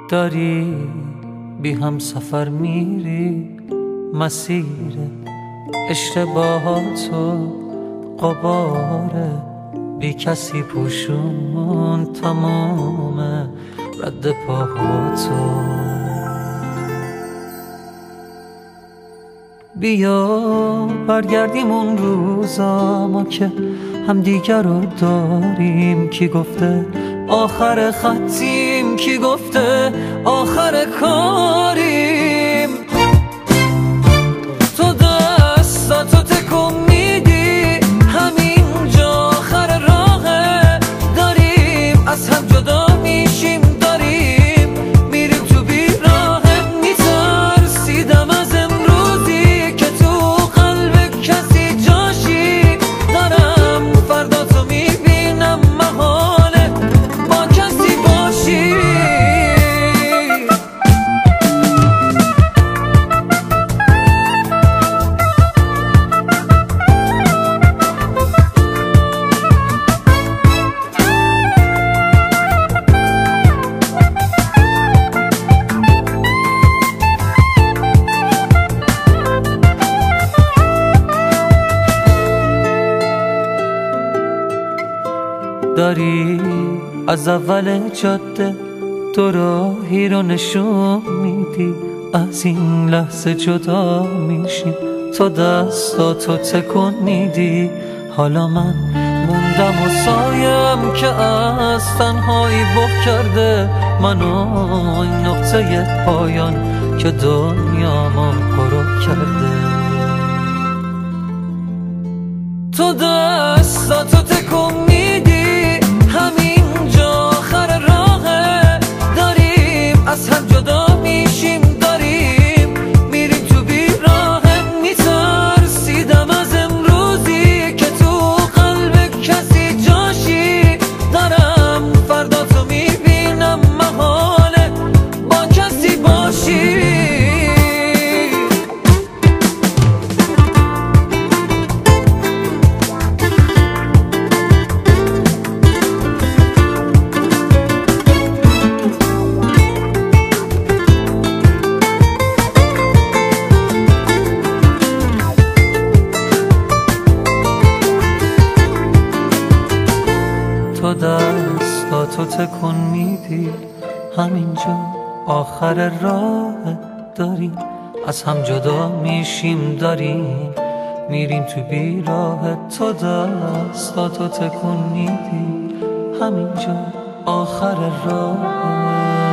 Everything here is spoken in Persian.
داری بی هم سفر میری، مسیر اشتباهاتو قباره، بی کسی پوشون تمام رد پاهاتو. بیا برگردیم اون روزا ما که همدیگر رو داریم. کی گفته آخر خطیم، کی گفته آخر کاریم. تو دستاتو تکون میدی، همینجا آخر راهه. داریم از هم جدا میشیم، داریم میریم تو بیراهه. میترسیدم از امروزی که تو قلب کسی جاشی. دارم فردا تو میبینم محاله با کسی باشی. داری از اول جاده تو راهی رو نشون میدی. از این لحظه جدا میشیم، تو دستاتو تکون میدی. حالا من موندم و سایم که از تنهایی بغ کرده منو. این نقطه پایان که دنیامو پرو کرده. تو دستاتو تکون میدی، همینجا آخر راهه. داریم از هم جدا میشیم، داریم میریم تو بیراهه. میترسیدم از امروزی که تو قلب کسی جاشی. دارم فردا تو میبینم محاله با کسی باشی. تو دستاتو تکون میدی، همینجا آخر راه. داریم از هم جدا میشیم، داریم میریم تو بیراه. تو دستاتو تکون میدی، همینجا آخر راه.